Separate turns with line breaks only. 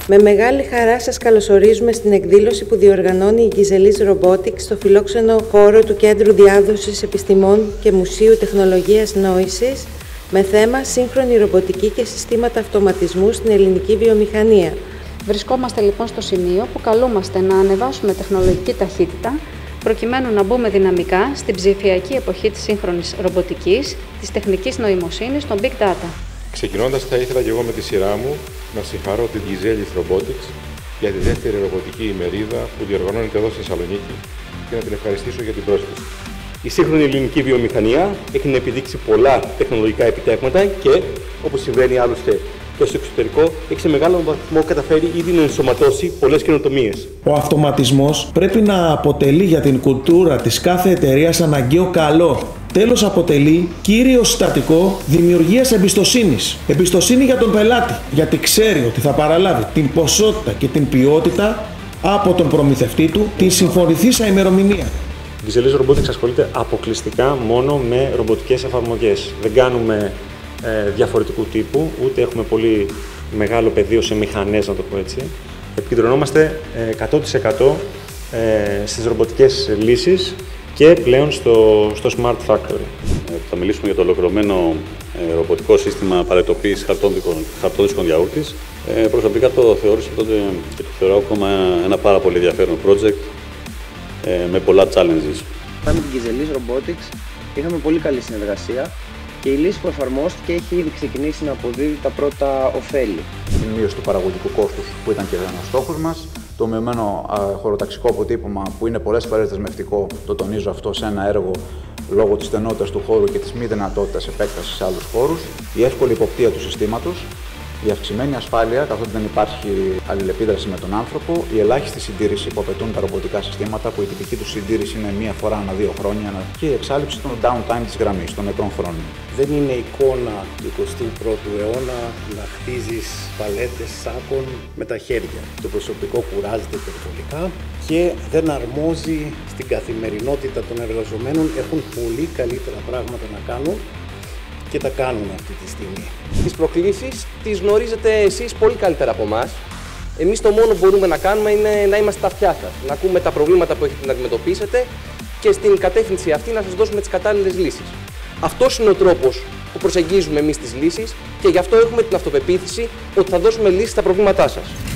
Με μεγάλη χαρά σας καλωσορίζουμε στην εκδήλωση που διοργανώνει η Gizelis Robotics στο φιλόξενο χώρο του Κέντρου Διάδοσης Επιστημών και Μουσείου Τεχνολογίας Νόησης με θέμα σύγχρονη ρομποτική και συστήματα αυτοματισμού στην ελληνική βιομηχανία.
Βρισκόμαστε λοιπόν στο σημείο που καλούμαστε να ανεβάσουμε τεχνολογική ταχύτητα προκειμένου να μπούμε δυναμικά στην ψηφιακή εποχή της σύγχρονης ρομποτικής, της τεχνικής νοημοσύνης, των Big Data.
Ξεκινώντας, θα ήθελα και εγώ με τη σειρά μου να συγχαρώ την Gizelis Robotics για τη δεύτερη ρομποτική ημερίδα που διοργανώνεται εδώ στη Θεσσαλονίκη και να την ευχαριστήσω για την πρόσκληση.
Η σύγχρονη ελληνική βιομηχανία έχει επιδείξει πολλά τεχνολογικά επιτεύγματα και, όπως συμβαίνει άλλωστε και στο εξωτερικό, έχει σε μεγάλο βαθμό καταφέρει ήδη να ενσωματώσει πολλές καινοτομίες.
Ο αυτοματισμός πρέπει να αποτελεί για την κουλτούρα της κάθε εταιρείας αναγκαίο καλό. Τέλος, αποτελεί κύριο συστατικό δημιουργίας εμπιστοσύνης. Εμπιστοσύνη για τον πελάτη, γιατί ξέρει ότι θα παραλάβει την ποσότητα και την ποιότητα από τον προμηθευτή του την συμφωνηθήσα ημερομηνία.
Η Gizelis Robotics ασχολείται αποκλειστικά μόνο με ρομποτικές εφαρμογές. Δεν κάνουμε διαφορετικού τύπου, ούτε έχουμε πολύ μεγάλο πεδίο σε μηχανές, να το πω έτσι. Επικεντρωνόμαστε 100% στις ρομποτικές λύσεις και πλέον στο Smart Factory.
Θα μιλήσουμε για το ολοκληρωμένο ρομποτικό σύστημα παρετοποίησης χαρτόδυσκων γιαούρτης. Προσωπικά το θεώρησα τότε και το θεωρώ ακόμα ένα πάρα πολύ ενδιαφέρον project με πολλά challenges.
Με την Gizelis Robotics είχαμε πολύ καλή συνεργασία και η λύση που εφαρμόστηκε έχει ήδη ξεκινήσει να αποδίδει τα πρώτα ωφέλη.
Η μείωση του παραγωγικού κόστους που ήταν και ένας στόχος μας, το μειωμένο χωροταξικό αποτύπωμα που είναι πολλές φορές δεσμευτικό, το τονίζω αυτό σε ένα έργο λόγω της στενότητας του χώρου και της μη δυνατότητας επέκτασης σε άλλους χώρους, η εύκολη υποπτία του συστήματος, η αυξημένη ασφάλεια, καθότι δεν υπάρχει αλληλεπίδραση με τον άνθρωπο, η ελάχιστη συντήρηση που απαιτούν τα ρομποτικά συστήματα, που η τυπική του συντήρηση είναι μία φορά ανά 2 χρόνια, και η εξάλληψη των downtime της γραμμής, των νεκρών χρόνων.
Δεν είναι εικόνα του 21ου αιώνα να χτίζεις παλέτες σάκων με τα χέρια. Το προσωπικό κουράζεται υπερβολικά και δεν αρμόζει στην καθημερινότητα των εργαζομένων. Έχουν πολύ καλύτερα πράγματα να κάνουν και τα κάνουν αυτή τη στιγμή.
Τις προκλήσεις τις γνωρίζετε εσείς πολύ καλύτερα από εμάς. Εμείς το μόνο που μπορούμε να κάνουμε είναι να είμαστε τα αυτιά σας, να ακούμε τα προβλήματα που έχετε να αντιμετωπίσετε και στην κατεύθυνση αυτή να σας δώσουμε τις κατάλληλες λύσεις. Αυτός είναι ο τρόπος που προσεγγίζουμε εμείς τις λύσεις και γι' αυτό έχουμε την αυτοπεποίθηση ότι θα δώσουμε λύσεις στα προβλήματά σας.